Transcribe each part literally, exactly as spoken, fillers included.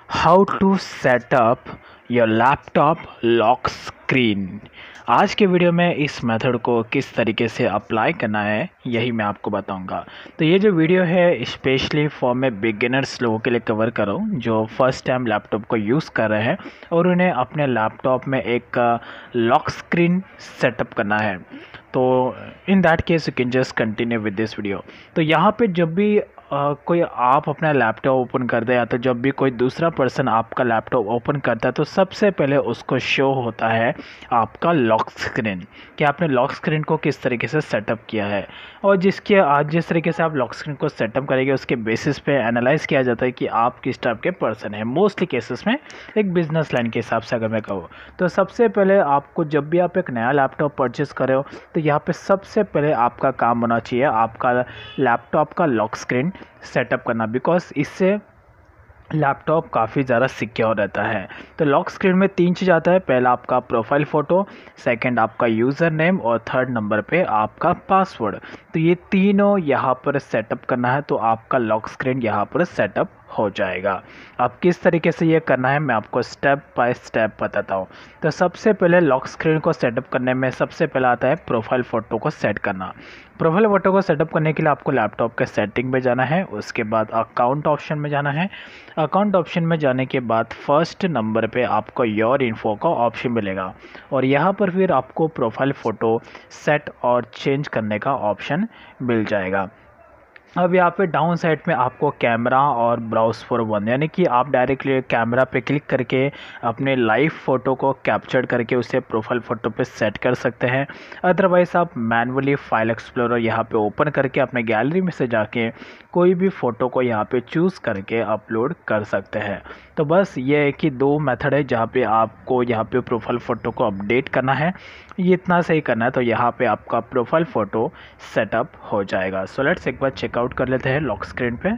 How to setup your laptop lock screen. आज के video में इस मेथड को किस तरीके से अप्लाई करना है यही मैं आपको बताऊंगा। तो ये जो वीडियो है स्पेशली फॉर मैं बिगिनर्स लोगों के लिए कवर कर रहा हूँ जो फर्स्ट टाइम लैपटॉप को यूज़ कर रहे हैं और उन्हें अपने लैपटॉप में एक लॉक स्क्रीन सेटअप करना है। तो in that case you can just continue with this video. तो यहाँ पे जब भी Uh, कोई आप अपना लैपटॉप ओपन करते हैं या तो जब भी कोई दूसरा पर्सन आपका लैपटॉप ओपन करता है तो सबसे पहले उसको शो होता है आपका लॉक स्क्रीन कि आपने लॉक स्क्रीन को किस तरीके से सेटअप किया है। और जिसके आज जिस तरीके से आप लॉक स्क्रीन को सेटअप करेंगे उसके बेसिस पे एनालाइज किया जाता है कि आप किस टाइप के पर्सन हैं। मोस्टली केसेस में एक बिजनेस लाइन के हिसाब से अगर मैं कहूँ तो सबसे पहले आपको जब भी आप एक नया लैपटॉप परचेस कर रहे हो तो यहाँ पे सबसे पहले आपका काम होना चाहिए आपका लैपटॉप का लॉक स्क्रीन सेटअप करना, बिकॉज इससे लैपटॉप काफ़ी ज़्यादा सिक्योर रहता है। तो लॉक स्क्रीन में तीन चीज़ आता है, पहला आपका प्रोफाइल फ़ोटो, सेकंड आपका यूज़र नेम और थर्ड नंबर पे आपका पासवर्ड। तो ये तीनों यहाँ पर सेटअप करना है तो आपका लॉक स्क्रीन यहाँ पर सेटअप हो जाएगा। अब किस तरीके से ये करना है मैं आपको स्टेप बाय स्टेप बताता हूँ। तो सबसे पहले लॉक स्क्रीन को सेटअप करने में सबसे पहला आता है प्रोफाइल फ़ोटो को सेट करना। प्रोफाइल फ़ोटो को सेटअप करने के लिए आपको लैपटॉप के सेटिंग में जाना है, उसके बाद अकाउंट ऑप्शन में जाना है। अकाउंट ऑप्शन में जाने के बाद फर्स्ट नंबर पे आपको योर इन्फो का ऑप्शन मिलेगा और यहाँ पर फिर आपको प्रोफाइल फ़ोटो सेट और चेंज करने का ऑप्शन मिल जाएगा। अब यहाँ पे डाउन साइड में आपको कैमरा और ब्राउज फॉर वन यानी कि आप डायरेक्टली कैमरा पे क्लिक करके अपने लाइव फ़ोटो को कैप्चर करके उसे प्रोफाइल फ़ोटो पे सेट कर सकते हैं। अदरवाइज़ आप मैनुअली फाइल एक्सप्लोरर यहाँ पे ओपन करके अपने गैलरी में से जाके कोई भी फ़ोटो को यहाँ पे चूज़ करके अपलोड कर सकते हैं। तो बस ये है कि दो मेथड है जहाँ पे आपको यहाँ पे प्रोफाइल फ़ोटो को अपडेट करना है, ये इतना सही करना है तो यहाँ पे आपका प्रोफाइल फ़ोटो सेटअप हो जाएगा। सो लेट्स एक बार चेकआउट कर लेते हैं लॉक स्क्रीन पे।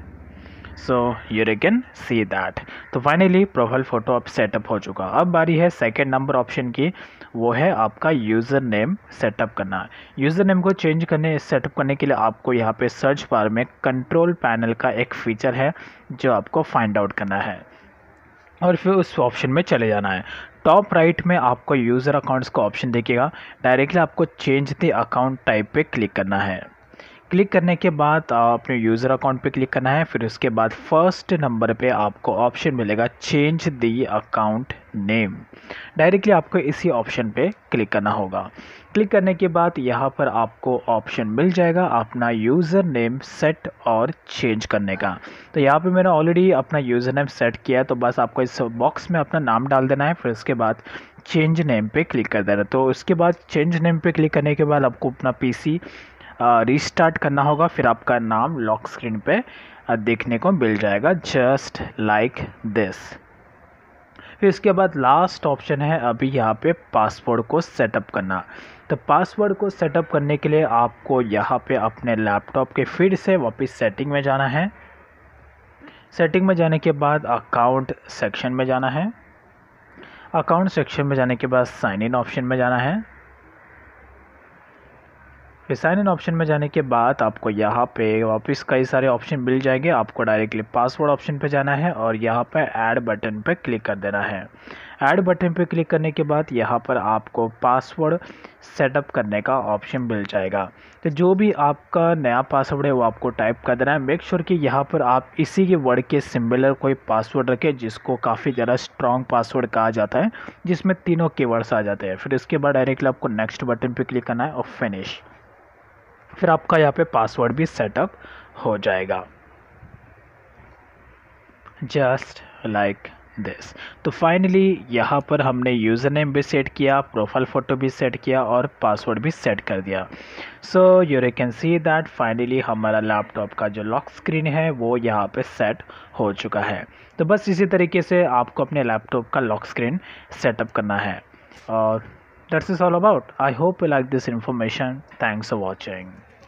So you can see that. तो फाइनली प्रोफाइल फ़ोटो अब सेटअप हो चुका। अब बारी है सेकंड नंबर ऑप्शन की, वो है आपका यूज़र नेम सेटअप करना। यूज़र नेम को चेंज करने सेटअप करने के लिए आपको यहाँ पे सर्च बार में कंट्रोल पैनल का एक फ़ीचर है जो आपको फाइंड आउट करना है और फिर उस ऑप्शन में चले जाना है। टॉप राइट में आपको यूज़र अकाउंट्स का ऑप्शन दिखेगा, डायरेक्टली आपको चेंज द अकाउंट टाइप पे क्लिक करना है। क्लिक करने के बाद अपने यूज़र अकाउंट पे क्लिक करना है, फिर उसके बाद फर्स्ट नंबर पे आपको ऑप्शन मिलेगा change the account name. Directly आपको इसी ऑप्शन पे क्लिक करना होगा। क्लिक करने के बाद यहाँ पर आपको ऑप्शन मिल जाएगा अपना यूज़र नेम सेट और चेंज करने का। तो यहाँ पे मैंने ऑलरेडी अपना यूज़र नेम सेट किया तो बस आपको इस बॉक्स में अपना नाम डाल देना है, फिर उसके बाद चेंज नेम पे क्लिक कर देना। तो उसके बाद चेंज नेम पे क्लिक करने के बाद आपको अपना पीसी रीस्टार्ट करना होगा, फिर आपका नाम लॉक स्क्रीन पे देखने को मिल जाएगा जस्ट लाइक दिस। फिर इसके बाद लास्ट ऑप्शन है अभी यहाँ पे पासवर्ड को सेटअप करना। तो पासवर्ड को सेटअप करने के लिए आपको यहाँ पे अपने लैपटॉप के फिर से वापस सेटिंग में जाना है। सेटिंग में जाने के बाद अकाउंट सेक्शन में जाना है। अकाउंट सेक्शन में जाने के बाद साइन इन ऑप्शन में जाना है। फिर साइन इन ऑप्शन में जाने के बाद आपको यहाँ पे वापस कई सारे ऑप्शन मिल जाएंगे। आपको डायरेक्टली पासवर्ड ऑप्शन पे जाना है और यहाँ पे ऐड बटन पे क्लिक कर देना है। ऐड बटन पे क्लिक करने के बाद यहाँ पर आपको पासवर्ड सेटअप करने का ऑप्शन मिल जाएगा। तो जो भी आपका नया पासवर्ड है वो आपको टाइप कर देना है। मेक श्योर कि यहाँ पर आप इसी के वर्ड के सिमिलर कोई पासवर्ड रखें जिसको काफ़ी ज़्यादा स्ट्रॉन्ग पासवर्ड कहा जाता है, जिसमें तीनों कीवर्ड्स आ जाते हैं। फिर इसके बाद डायरेक्टली आपको नेक्स्ट बटन पर क्लिक करना है और फिनिश। फिर आपका यहाँ पे पासवर्ड भी सेटअप हो जाएगा जस्ट लाइक दिस। तो फाइनली यहाँ पर हमने यूज़र नेम भी सेट किया, प्रोफाइल फ़ोटो भी सेट किया और पासवर्ड भी सेट कर दिया। So you can see that finally हमारा लैपटॉप का जो लॉक स्क्रीन है वो यहाँ पे सेट हो चुका है। तो बस इसी तरीके से आपको अपने लैपटॉप का लॉक स्क्रीन सेटअप करना है और that's is all about. I hope you like this information. Thanks for watching.